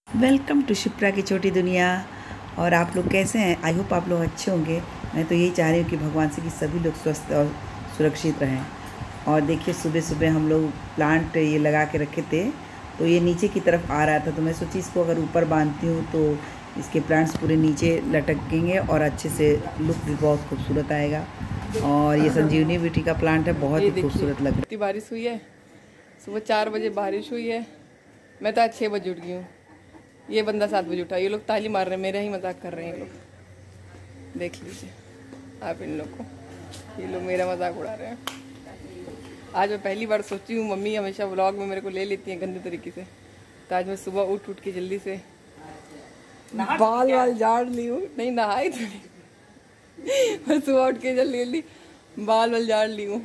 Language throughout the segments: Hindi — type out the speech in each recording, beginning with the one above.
वेलकम टू शिप्रा की छोटी दुनिया। और आप लोग कैसे हैं? आई होप आप लोग अच्छे होंगे। मैं तो यही चाह रही हूँ कि भगवान से कि सभी लोग स्वस्थ और सुरक्षित रहें। और देखिए सुबह सुबह हम लोग प्लांट ये लगा के रखे थे, तो ये नीचे की तरफ आ रहा था, तो मैं सोची इसको अगर ऊपर बांधती हूँ तो इसके प्लांट्स पूरे नीचे लटकेंगे और अच्छे से लुक भी बहुत खूबसूरत आएगा। और ये संजीवनी ब्यूटी का प्लांट है, बहुत ही खूबसूरत लग रहा है। इतनी बारिश हुई है, सुबह 4 बजे बारिश हुई है। मैं तो आज 6 बजे उठ गई हूँ। ये बंदा 7 बजे उठा। ये लोग ताली मार रहे हैं, मेरा ही मजाक कर रहे हैं ये लोग। देख लीजिए आप इन लोग को, ये लोग मेरा मजाक उड़ा रहे हैं। आज मैं पहली बार सोची हूँ, मम्मी हमेशा व्लॉग में मेरे को ले लेती हैं गंदे तरीके से, तो आज मैं सुबह उठ के जल्दी से बाल झाड़ ली हूँ। नहीं नहाई तो नहीं, मैं सुबह उठ के जल्दी बाल झाड़ ली हूँ।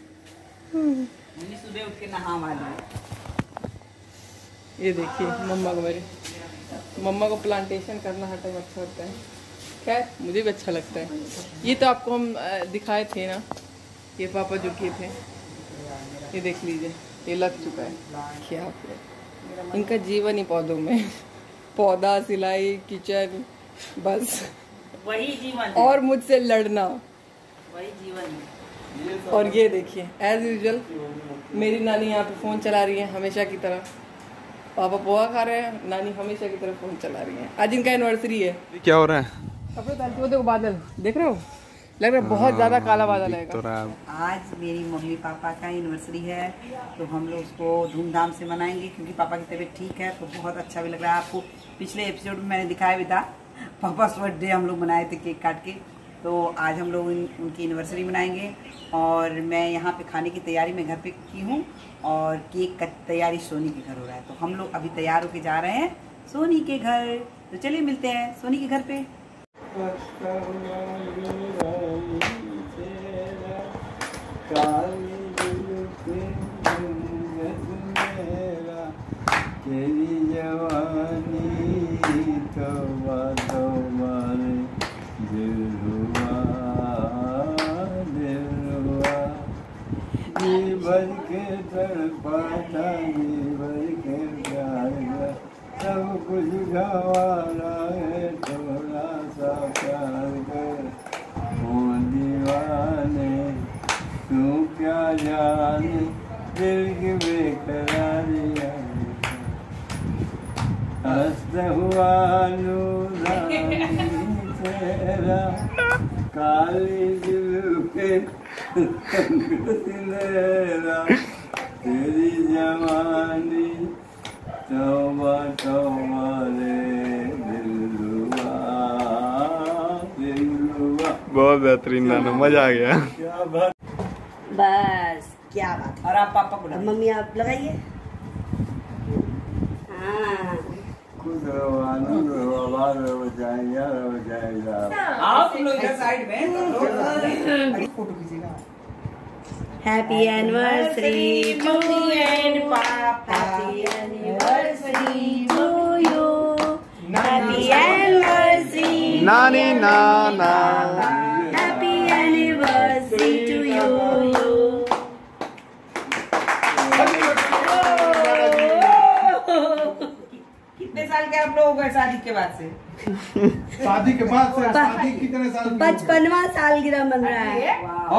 सुबह उठ के नहा वाली। ये देखिए मम्मा को प्लांटेशन करना हर टाइम अच्छा लगता है। खैर मुझे भी अच्छा लगता है। ये तो आपको हम दिखाए थे ना, ये पापा जो किए थे। ये देख लीजिए, ये लग चुका है। क्या आप इनका जीवन ही पौधों में, पौधा, सिलाई, किचन, बस वही जीवन और मुझसे लड़ना, वही जीवन है। और ये देखिए एज यूजुअल मेरी नानी यहाँ पे फ़ोन चला रही है हमेशा की तरह। पापा पोहा खा रहे हैं, नानी हमेशा की तरह फ़ोन चला रही है। आज इनका एनिवर्सरी है। क्या हो रहा है? कपड़े डालते हो, देखो बादल देख रहे हो, लग रहा है बहुत ज़्यादा काला बादल है। तो आज मेरी मम्मी पापा का एनिवर्सरी है, तो हम लोग उसको धूमधाम से मनाएंगे क्योंकि पापा की तबीयत ठीक है, तो बहुत अच्छा भी लग रहा है। आपको पिछले एपिसोड में मैंने दिखाया भी था, पापा's बर्थडे हम लोग मनाए थे केक काट के। तो आज हम लोग उनकी एनिवर्सरी मनाएंगे। और मैं यहाँ पे खाने की तैयारी मैं घर पे की हूँ, और केक का तैयारी सोनी के घर हो रहा है। तो हम लोग अभी तैयार होके जा रहे हैं सोनी के घर। तो चलिए मिलते हैं सोनी के घर पे। तेरी जवानी दिल भर के तड़पाता, दिल भर के प्यार का सब कुछ गवारा है, थोड़ा सा प्यार कर ओ दीवाने, तू क्या जाने दिल की बेकरारियां। हंसता हुआ नूरानी चेहरा, काली दिल पे सिलेरा, तेरी जवानी तौबा तौबा रे दिलरुबा दिलरुबा। बहुत बेहतरीन नाना, मजा आ गया। क्या बात, बस क्या बात है। और आप पापा को मम्मी आप लगाइए। हाँ खुद रहो, आनंद रहो, आबाद रहो, जाएगा। आप लोग इधर साइड में फोटो खींचेगा। हैप्पी एनिवर्सरी टू एंड पापा, happy anniversary to you, happy anniversary नानी नाना, हैप्पी एनिवर्सरी टू यू। कितने साल के आप लोग हो गए शादी के बाद से? शादी के बाद से शादी कितने साल? 55वां सालगिरह मन रहा है।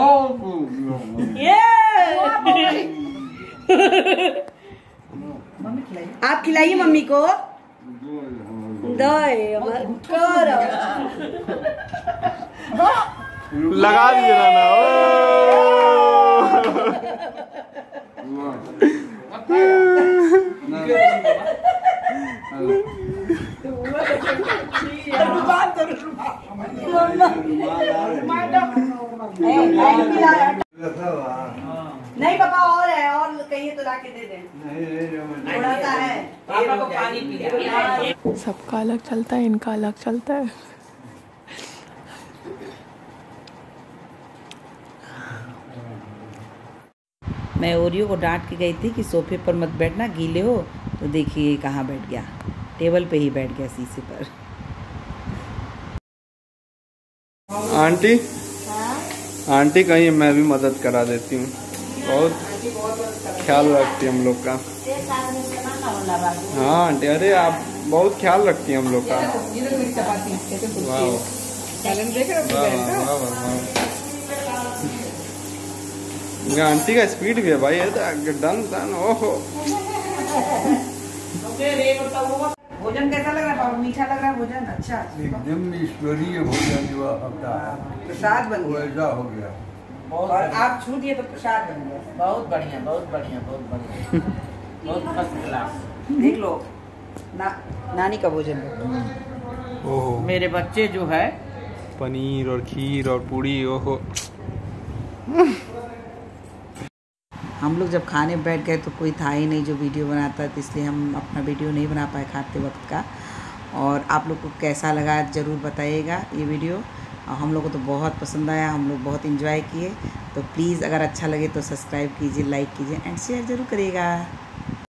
मम्मी खिलाइए। आप खिलाइए मम्मी को। लगा दीजिए नाना। नहीं पापा और है, और कहिए तो लाके दे दें। थोड़ा सा है, पापा को पानी पिया। सबका अलग चलता है, इनका अलग चलता है। मैं ओरियो को डांट के गई थी कि सोफे पर मत बैठना, गीले हो। तो देखिए कहाँ बैठ गया, टेबल पे ही बैठ गया शीशे पर। आंटी आंटी कहीं मैं भी मदद करा देती हूँ, बहुत ख्याल रखती है हम लोग का। हाँ आंटी, अरे आप बहुत ख्याल रखती है हम लोग का। ये देखो मेरी चपाती कैसे फूलती वाह है। टैलेंट देख रहे हो अपनी बहन का? वाह वाह वाह। आंटी का स्पीड भी है भाई, ये तो डन डन। ओहो भोजन कैसा लग रहा है पापा? मीठा लग रहा है भोजन? अच्छा एकदम ईश्वरीय भोजन जो होता है प्रसाद बन गया। वैसा हो गया। और आप छू दिए तो प्रसाद बन गया। बहुत बढ़िया बहुत बढ़िया बहुत बढ़िया बहुत फर्स्ट क्लास। देख लो नानी का भोजन। ओहो, मेरे बच्चे जो है पनीर और खीर और पूड़ी। ओहो हम लोग जब खाने बैठ गए तो कोई था ही नहीं जो वीडियो बनाता, तो इसलिए हम अपना वीडियो नहीं बना पाए खाते वक्त का। और आप लोग को कैसा लगा ज़रूर बताइएगा ये वीडियो। हम लोग को तो बहुत पसंद आया, हम लोग बहुत एंजॉय किए। तो प्लीज़ अगर अच्छा लगे तो सब्सक्राइब कीजिए, लाइक कीजिए एंड शेयर ज़रूर करिएगा।